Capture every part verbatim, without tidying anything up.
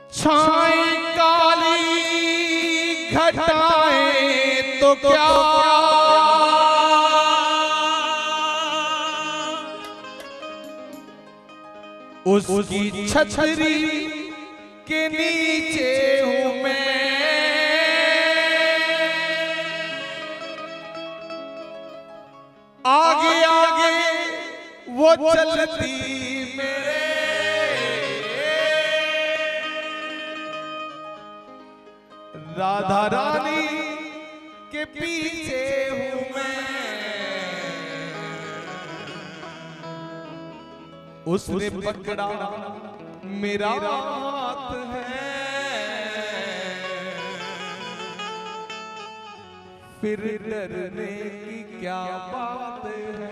छाए काली घटाएं तो क्या उसकी छतरी के नीचे हूं मैं। आगे आगे वो चलती मेरे, राधा रानी के पीछे हूं मैं। उसने पकड़ा मेरा हाथ है, फिर डरने की क्या बात है।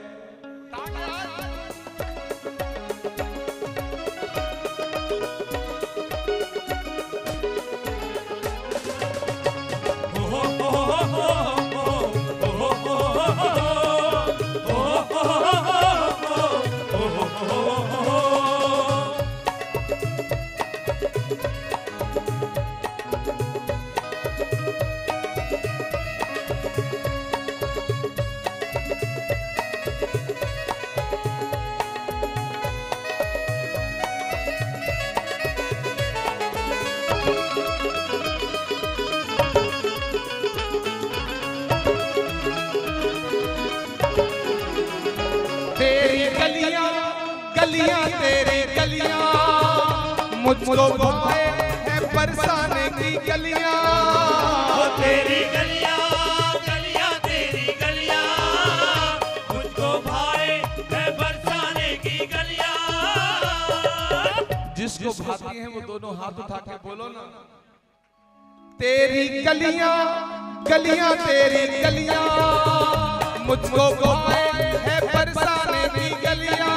गलियां तेरी गलियां मुझको भाए है बरसाने की गलियां। तेरी गलियां गलियां तेरी गलियां मुझको भाए है बरसाने की गलियां। जिसको भाती है वो दोनों हाथ उठा के बोलो ना। तेरी गलियां गलियां तेरी गलियां मुझको भाए है बरसाने की गलियां।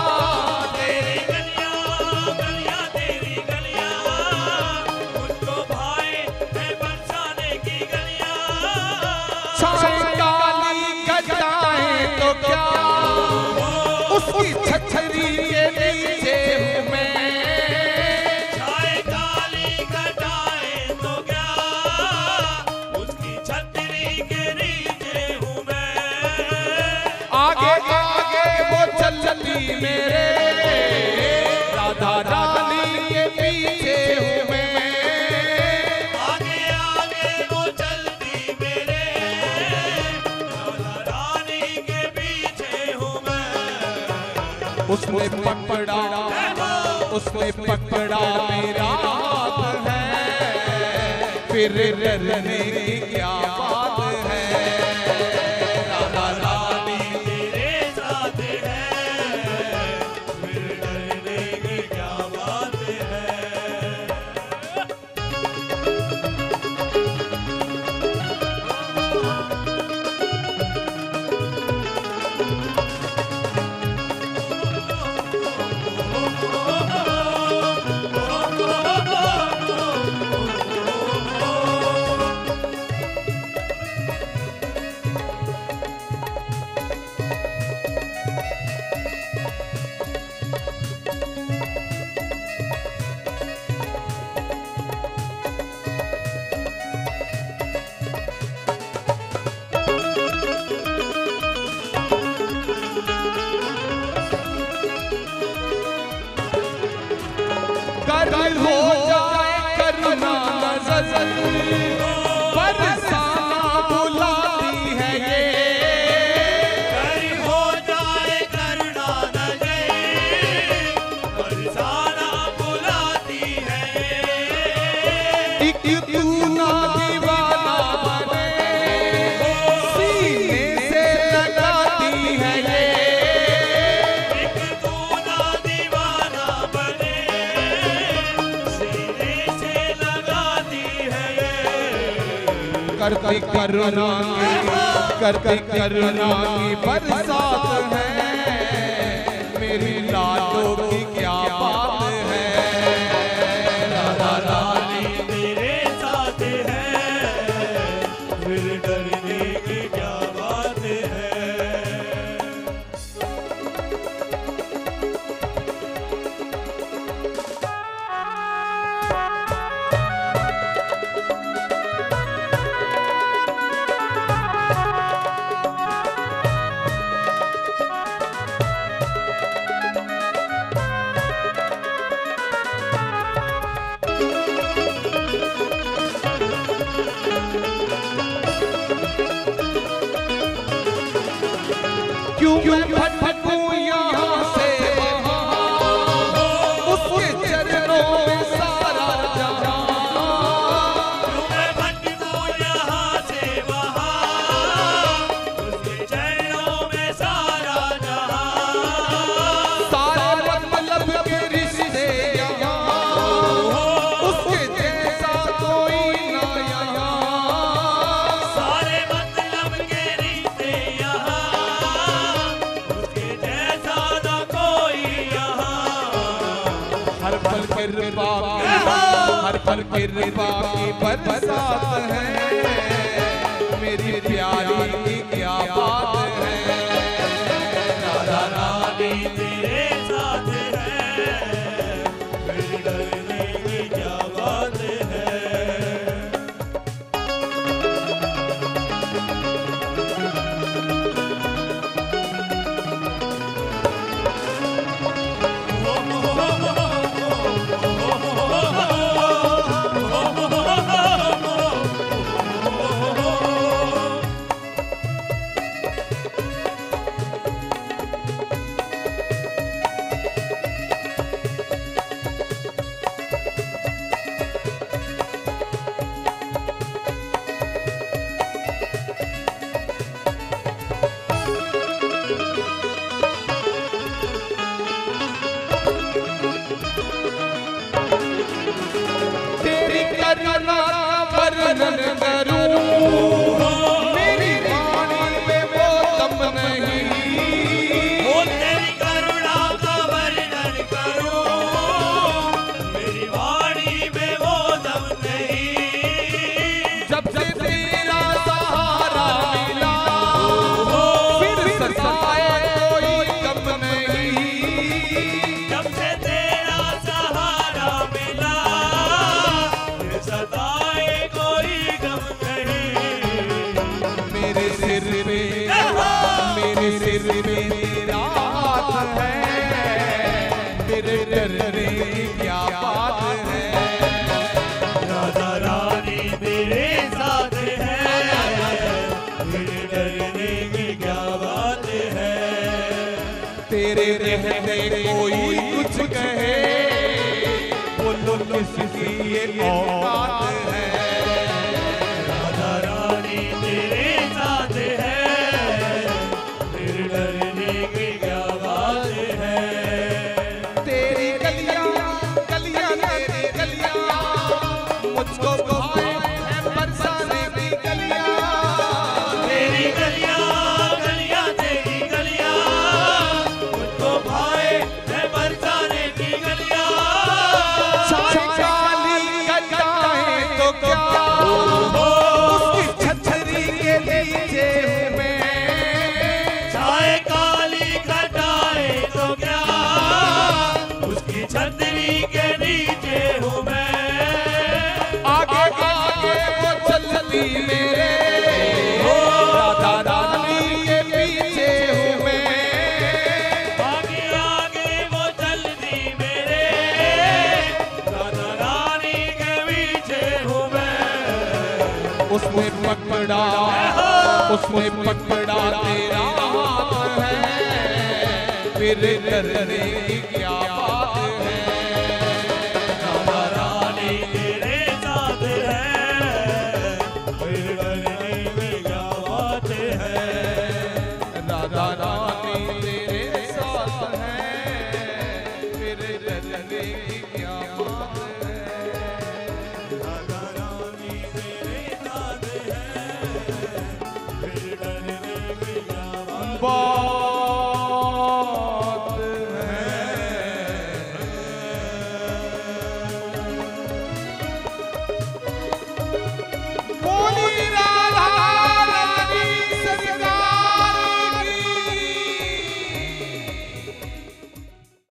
उसकी छतरी के नीचे हूं मैं। छाए काली घटाएं तो क्या उसकी छतरी के नीचे हूं मैं। आगे आगे वो चलती मेरे, राधा रानी के पीछे हूं मैं। आगे आगे वो चलती मेरे, राधा रानी के पीछे हूं मैं। उसने पकड़ा उसने पकड़ा मेरा हाथ है, फिर डरने की क्या बात है। राधा रानी तेरे साथ है, फिर डरने की क्या बात है। कर हो जाए करुणा नजर, बरसाना बुलाती है ये। कर हो जाए करुणा नजर, बरसाना बुलाती है ये। एक तू ना दीवाना बने, सीने से लगाती है ये। एक तू ना दीवाना बने, सीने से लगाती है ये। करती करुणा की करती करुणा की बरसात है, मेरी लाडों की क्या बात है। राधा रानी तेरे साथ है, फिर डरने की क्या बात है। क्यों मैं भटकूं यहाँ से वहाँ, उसके चरणों में सारा जहां। क्यों मैं भटकूं यहाँ से वहाँ, उसके चरणों में सारा जहां। सारे मतलब के रिश्ते यहाँ, उसके जैसा कोई ना यहाँ। सारे मतलब के रिश्ते यहाँ, उसके जैसा ना कोई यहाँ। हर पल कृपा की, हर पल कृपा की बरसात है, मेरी प्यारी की क्या बात है। राधा रानी तेरे साथ है, फिर डरने की क्या बात है। तेरी करुणा का वर्णन करूं, मेरी वाणी में वो दम नहीं। वो तेरी करुणा का वर्णन करूं, मेरी वाणी में वो दम नहीं। जब से तेरा सहारा मिला, फिर सताए कोई गम नहीं। जब से तेरा सहारा मिला, फिर सताए कोई गम नहीं। मेरे सिर पे, मेरे सिर पे तेरा हाथ है, तेरे डरने की क्या बात है। राधा रानी तेरे साथ है, फिर डरने की क्या बात है। तेरे रहते कोई कुछ कहे, बोलो किसकी ये औकात है। राधा रानी तेरे साथ है, फिर डरने की क्या बात है। तेरी गलियां गलियां तेरी गलियां, मुझको भाए है बरसाने की गलियां। तेरी गलियां गलियां तेरी गलियां, मुझको भाए है बरसाने की गलियां। चाहे काली घटाएं तो क्या, उसकी छतरी के नीचे हूँ मैं। चाहे काली घटाए तो क्या, उसकी छतरी के नीचे हूँ मैं। आगे आगे वो चलती मेरे, राधा रानी के पीछे हूँ मैं। आगे आगे वो चलती मेरे, राधा रानी के पीछे हूँ मैं। उसने पकड़ा, उसने पकड़ा तेरा हाथ है, फिर डरने की क्या बात है। राधा रानी तेरे साथ है, फिर डरने की क्या बात है। राधा रानी तेरे साथ है, फिर डरने की क्या बात है।